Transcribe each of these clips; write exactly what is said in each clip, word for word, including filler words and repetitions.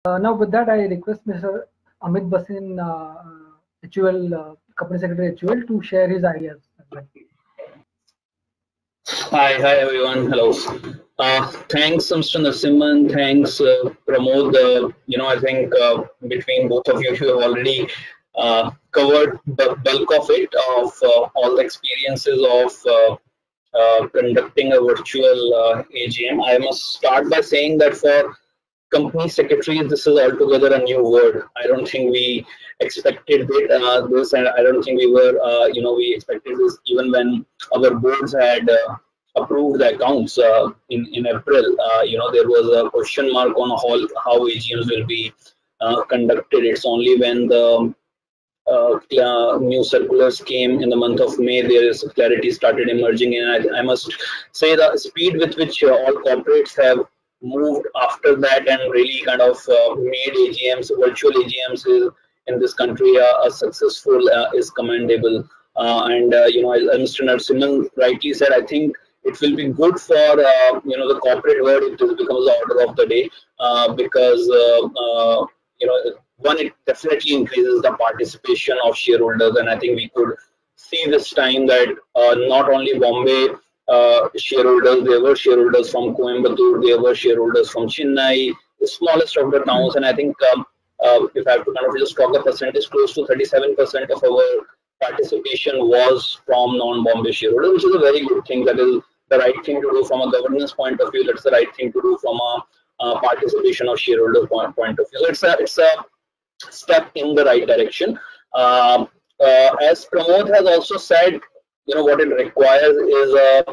Uh, now, with that, I request Mister Amit Basin, uh, H U L, uh, Company Secretary H U L, to share his ideas as well. Hi, hi everyone. Hello. Uh, thanks, Mister Narasimhan. Thanks, uh, Pramod. Uh, you know, I think uh, between both of you, you have already uh, covered the bulk of it, of uh, all the experiences of uh, uh, conducting a virtual uh, A G M. I must start by saying that for company secretaries, this is altogether a new word. I don't think we expected it, uh, this, and I don't think we were, uh, you know, we expected this even when our boards had uh, approved the accounts uh, in in April. Uh, you know, there was a question mark on how how A G Ms will be uh, conducted. It's only when the uh, uh, new circulars came in the month of May, there is clarity started emerging, and I, I must say the speed with which uh, all corporates have moved after that and really kind of uh, made A G Ms, virtual A G Ms is, in this country uh, a successful uh, is commendable. Uh, and uh, you know, as Mister Narasimhan rightly said, I think it will be good for uh, you know, the corporate world if this becomes the order of the day, uh, because uh, uh, you know, one, it definitely increases the participation of shareholders, and I think we could see this time that uh, not only Bombay uh, shareholders, there were shareholders from Coimbatore, there were shareholders from Chennai, the smallest of the towns, and I think um, uh, if I have to kind of just talk the percentage, close to thirty-seven percent of our participation was from non-Bombay shareholders, which is a very good thing. That is the right thing to do from a governance point of view. That's the right thing to do from a uh, participation of shareholder point, point of view. So it's a it's a step in the right direction. Um, uh, as Pramod has also said, you know, what it requires is a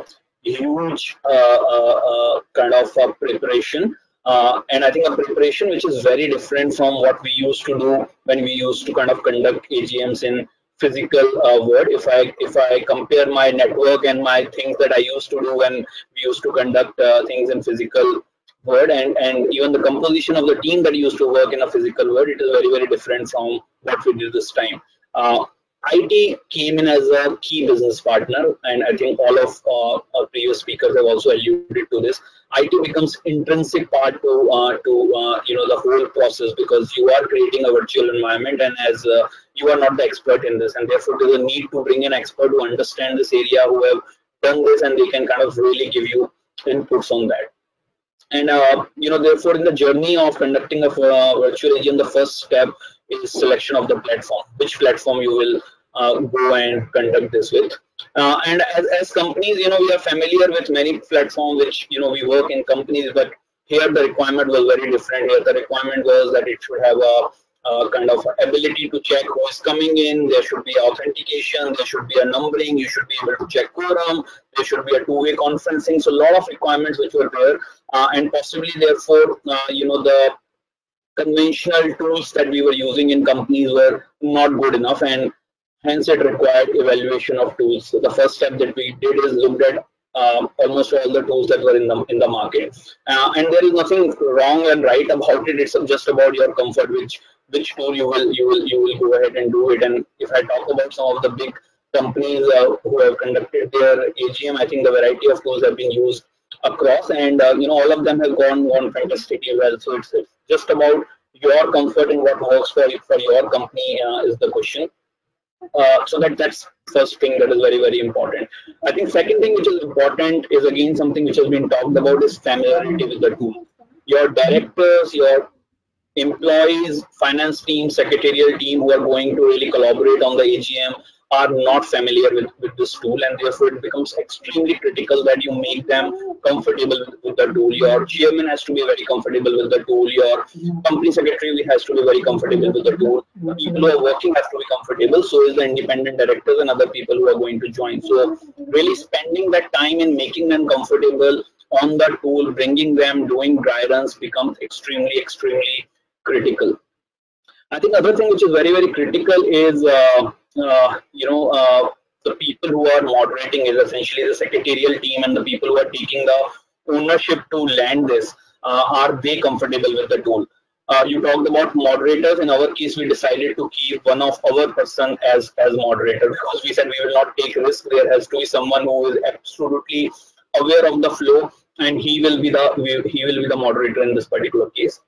huge uh, uh, uh, kind of uh, preparation. Uh, and I think a preparation which is very different from what we used to do when we used to kind of conduct A G Ms in physical uh, world. If I if I compare my network and my things that I used to do when we used to conduct uh, things in physical world, and and even the composition of the team that used to work in a physical world, it is very very different from what we did this time. uh, I T came in as a key business partner, and I think all of uh, our previous speakers have also alluded to this. I T becomes intrinsic part to uh, to uh, you know, the whole process, because you are creating a virtual environment, and as uh, you are not the expert in this, and therefore there's a need to bring an expert who understand this area, who have done this, and they can kind of really give you inputs on that. And uh, you know, therefore, in the journey of conducting a uh, virtual A G M, the first step is selection of the platform. Which platform you will uh, go and conduct this with. Uh, and as, as companies, you know, we are familiar with many platforms which, you know, we work in companies, but here the requirement was very different. Here the requirement was that it should have a uh, kind of ability to check who is coming in. There should be authentication. There should be a numbering. You should be able to check quorum. There should be a two-way conferencing. So a lot of requirements which were there, uh, and possibly therefore, uh, you know, the conventional tools that we were using in companies were not good enough, and hence it required evaluation of tools. So the first step that we did is looked at uh, almost all the tools that were in the in the market, uh, and there is nothing wrong and right about it. It's just about your comfort, which which tool you will you will you will go ahead and do it. And if I talk about some of the big companies uh, who have conducted their A G M, I think the variety of tools have been used across, and uh, you know, all of them have gone gone fantastically well. So it's, it's just about your comfort and what works for for your company uh, is the question. Uh, so that that's first thing that is very very important. I think second thing which is important is again something which has been talked about is familiarity with the tool. Your directors, your employees, finance team, secretarial team who are going to really collaborate on the A G M are not familiar with, with this tool, and therefore it becomes extremely critical that you make them comfortable with, with the tool. Your chairman has to be very comfortable with the tool. Your company secretary has to be very comfortable with the tool. The people who are working have to be comfortable. So is the independent directors and other people who are going to join. So really spending that time in making them comfortable on the tool, bringing them, doing dry runs becomes extremely, extremely critical. I think other thing which is very, very critical is, uh, uh, you know, uh, the people who are moderating is essentially the secretarial team, and the people who are taking the ownership to land this. Uh, are they comfortable with the tool? Uh, you talked about moderators. In our case, we decided to keep one of our person as as moderator, because we said we will not take risk. There has to be someone who is absolutely aware of the flow, and he will be the he will be the moderator in this particular case.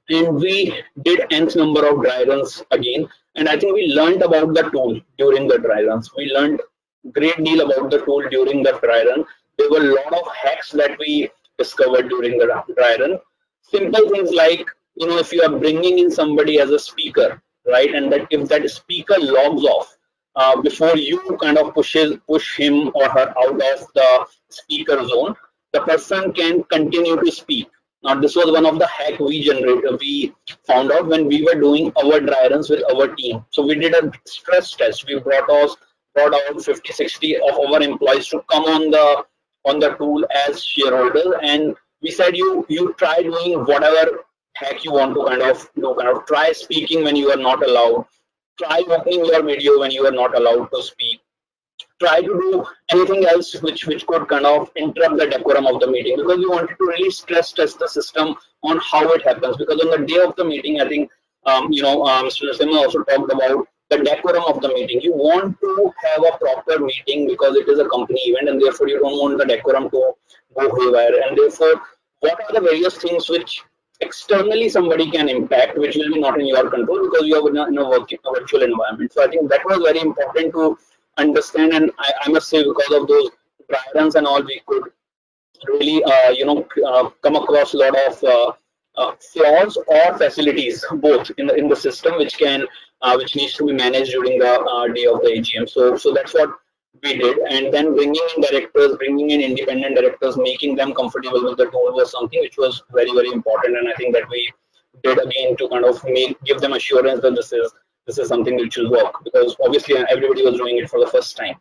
and we did nth number of dry runs again. And I think we learned about the tool during the dry runs. We learned great deal about the tool during the dry run. There were a lot of hacks that we discovered during the dry run. Simple things like, you know, if you are bringing in somebody as a speaker, right, and that if that speaker logs off uh, before you kind of pushes push him or her out of the speaker zone, the person can continue to speak. Now, this was one of the hack we generated. We found out when we were doing our dry runs with our team. So we did a stress test. We brought us brought out fifty, sixty of our employees to come on the on the tool as shareholders, and we said you you try doing whatever hack you want to kind of do. Kind of try speaking when you are not allowed. Try opening your video when you are not allowed to speak. Try to do anything else which which could kind of interrupt the decorum of the meeting, because we wanted to really stress test the system on how it happens. Because on the day of the meeting, I think um, you know uh, Mister Narasimhan also talked about the decorum of the meeting. You want to have a proper meeting because it is a company event, and therefore you don't want the decorum to go haywire. And therefore, what are the various things which externally somebody can impact, which will be not in your control because you are in a, in a, working, a virtual environment. So I think that was very important to understand, and I, I must say, because of those dry runs and all, we could really uh, you know uh, come across a lot of uh, uh, flaws or facilities both in the in the system which can uh, which needs to be managed during the uh, day of the A G M. So so that's what we did, and then bringing in directors, bringing in independent directors, making them comfortable with the tool was something which was very very important, and I think that we did again to kind of make give them assurance that this is this is something which will work, because obviously everybody was doing it for the first time.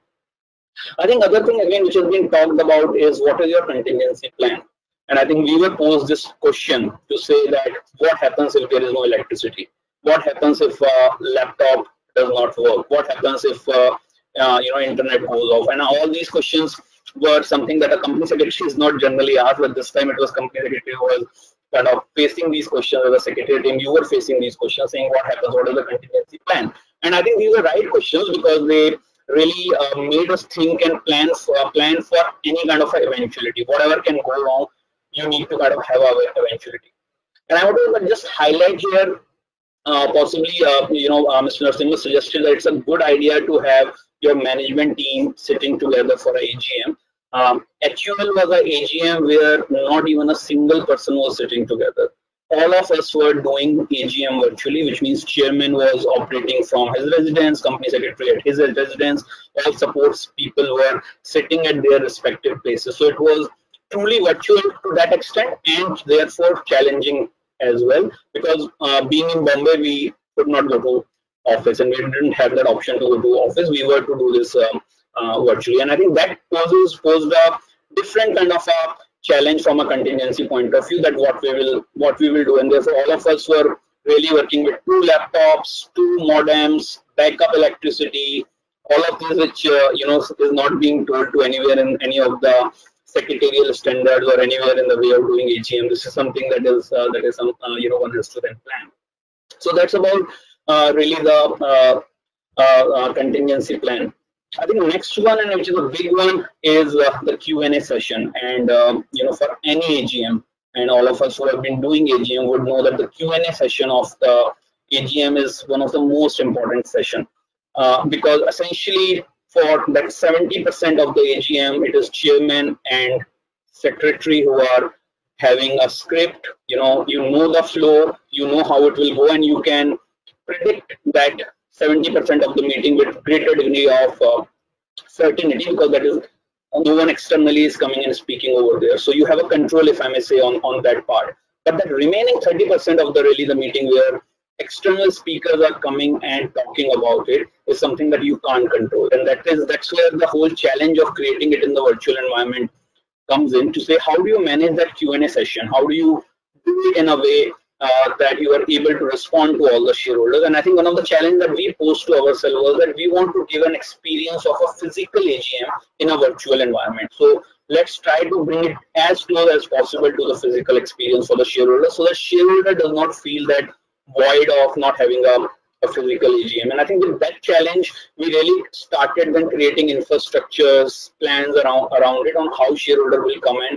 I think other thing again which has been talked about is what is your contingency plan, and I think we were posed this question to say that what happens if there is no electricity, what happens if a laptop does not work, what happens if uh, uh, you know internet goes off, and all these questions were something that a company secretary is not generally asked, but this time it was company secretary who was kind of facing these questions as a secretary team. You were facing these questions, saying what happens, what is the contingency plan, and I think these are right questions because they really uh, made us think and plan for plan for any kind of eventuality. Whatever can go wrong, you need to kind of have a eventuality. And I want to just highlight here, uh, possibly, uh, you know, uh, Mister Narasimhan suggested that it's a good idea to have your management team sitting together for a A G M. Um, H U L was a A G M where not even a single person was sitting together. All of us were doing A G M virtually, which means chairman was operating from his residence, company secretary at his residence, all supports people were sitting at their respective places. So it was truly virtual to that extent, and therefore challenging as well, because uh, being in Bombay, we could not go to office, and we didn't have that option to go to office. We were to do this um, uh, virtually, and I think that poses posed a different kind of a challenge from a contingency point of view, that what we will what we will do, and therefore all of us were really working with two laptops, two modems, backup electricity, all of this which uh, you know is not being told to anywhere in any of the secretarial standards or anywhere in the way of doing A G M. This is something that is uh, that is some uh, you know one has to then plan. So that's about uh, really the uh, uh, uh, contingency plan. I think the next one, and which is a big one, is uh, the Q and A session. And um, you know, for any A G M, and all of us who have been doing A G M would know that the Q and A session of the A G M is one of the most important session, uh, because essentially for that seventy percent of the A G M, it is chairman and secretary who are having a script. You know, you know the flow, you know how it will go, and you can predict that seventy percent of the meeting with greater degree of uh, certainty, because that is no one externally is coming and speaking over there. So you have a control, if I may say, on, on that part. But that remaining thirty percent of the really the meeting where external speakers are coming and talking about it is something that you can't control. And that is that's where the whole challenge of creating it in the virtual environment comes in, to say how do you manage that Q and A session? How do you do it in a way Uh, that you are able to respond to all the shareholders? And I think one of the challenges that we posed to ourselves was that we want to give an experience of a physical A G M in a virtual environment. So let's try to bring it as close as possible to the physical experience for the shareholder, so the shareholder does not feel that void of not having a, a physical A G M. And I think with that challenge, we really started then creating infrastructures, plans around, around it on how shareholder will come and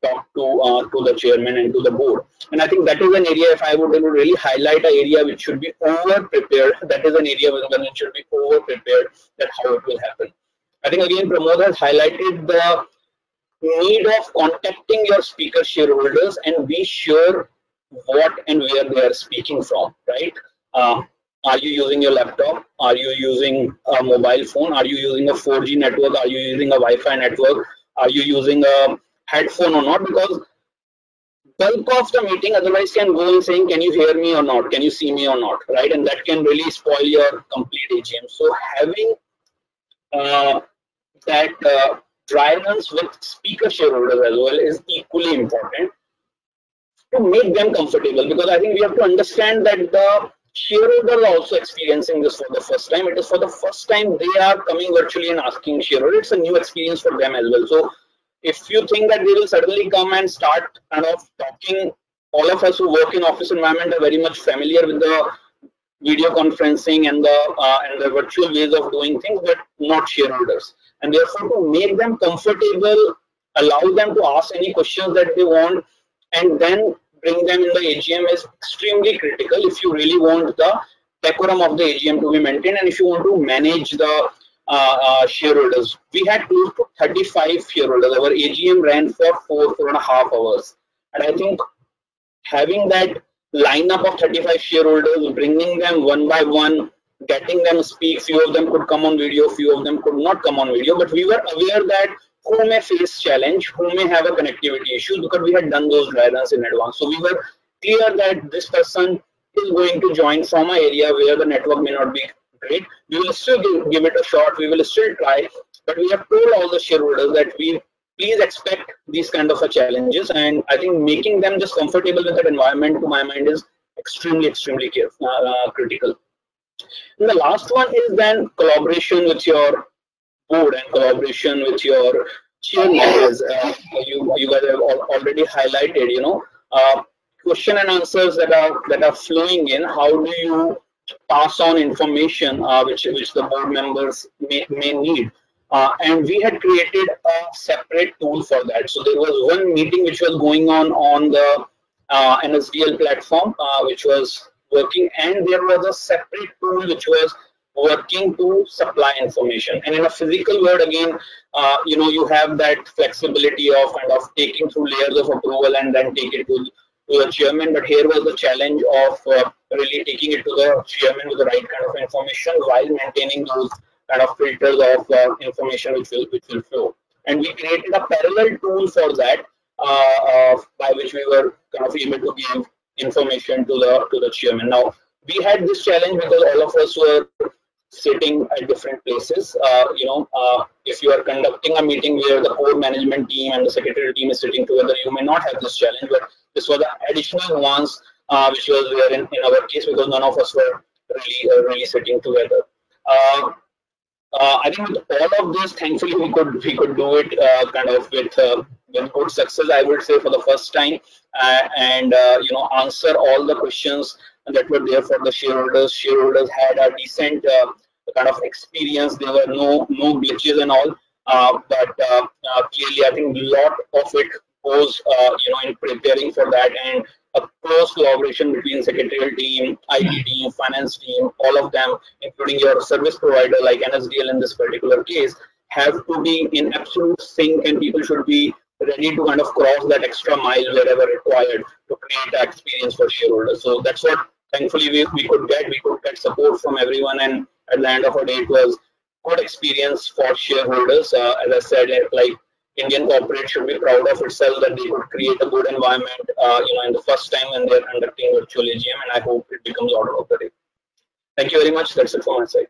talk to uh, to the chairman and to the board. And I think that is an area, if I would really highlight an area which should be over prepared, that is an area where it should be over prepared, that how it will happen. I think again Pramod has highlighted the need of contacting your speaker shareholders and be sure what and where they are speaking from, right? Uh, are you using your laptop? Are you using a mobile phone? Are you using a four G network? Are you using a Wi-Fi network? Are you using a headphone or not? Because bulk of the meeting otherwise can go and saying, can you hear me or not? Can you see me or not? Right? And that can really spoil your complete A G M. So having uh, that uh, dry runs with speaker shareholders as well is equally important to make them comfortable, because I think we have to understand that the shareholders are also experiencing this for the first time. It is for the first time they are coming virtually and asking shareholders. It's a new experience for them as well. So if you think that they will suddenly come and start kind of talking, all of us who work in office environment are very much familiar with the video conferencing and the uh, and the virtual ways of doing things, but not shareholders. And therefore, to make them comfortable, allow them to ask any questions that they want, and then bring them in the A G M is extremely critical if you really want the decorum of the A G M to be maintained, and if you want to manage the uh, uh, shareholders. We had close to thirty-five shareholders. Our A G M ran for four, four and a half hours. And I think having that lineup of thirty-five shareholders, bringing them one by one, getting them speak, few of them could come on video, few of them could not come on video, but we were aware that who may face challenge, who may have a connectivity issue, because we had done those dry runs in advance. So we were clear that this person is going to join from an area where the network may not be great. We will still give, give it a shot, we will still try, but we have told all the shareholders that we please expect these kind of a challenges, and I think making them just comfortable with that environment, to my mind, is extremely, extremely careful, uh, critical. And the last one is then collaboration with your board and collaboration with your chairman. As uh, you you guys have already highlighted, you know, uh, question and answers that are that are flowing in. How do you pass on information uh, which which the board members may may need? Uh, and we had created a separate tool for that. So there was one meeting which was going on on the uh, N S D L platform, uh, which was working, and there was a separate tool which was working to supply information. And in a physical world, again, uh, you know, you have that flexibility of kind of taking through layers of approval and then take it to, to the chairman. But here was the challenge of uh, really taking it to the chairman with the right kind of information while maintaining those kind of filters of uh, information which will which will flow. And we created a parallel tool for that, uh, uh, by which we were kind of able to give information to the to the chairman. Now we had this challenge because all of us were sitting at different places. Uh, you know, uh, if you are conducting a meeting where the core management team and the secretarial team is sitting together, you may not have this challenge. But this was an additional nuance uh, which was there in, in our case, because none of us were really uh, really sitting together. Uh, Uh, I think with all of this, thankfully, we could we could do it uh, kind of with uh, with good success, I would say, for the first time, uh, and uh, you know, answer all the questions that were there for the shareholders. Shareholders had a decent uh, kind of experience. There were no no glitches and all, uh, but uh, uh, clearly, I think a lot of it goes uh, you know, in preparing for that, and a close collaboration between secretarial team, I T team, finance team, all of them, including your service provider like N S D L in this particular case, have to be in absolute sync, and people should be ready to kind of cross that extra mile wherever required to create that experience for shareholders. So that's what thankfully we, we could get. We could get support from everyone, and at the end of the day, it was good experience for shareholders. Uh, as I said, like, Indian corporate should be proud of itself that they could create a good environment, uh, you know, in the first time when they're conducting virtual A G M, and I hope it becomes order of the day. Thank you very much. That's it from my side.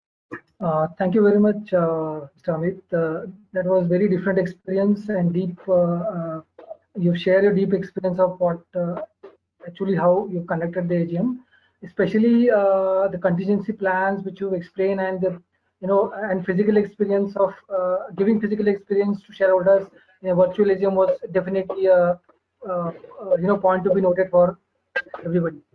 Uh, thank you very much, uh, Mister Amit. Uh, that was very different experience and deep. Uh, uh, you share your deep experience of what uh, actually how you conducted the A G M, especially uh, the contingency plans which you explain, and the you know, and physical experience of uh, giving physical experience to shareholders in a virtual A G M was definitely a, a, a you know, point to be noted for everybody.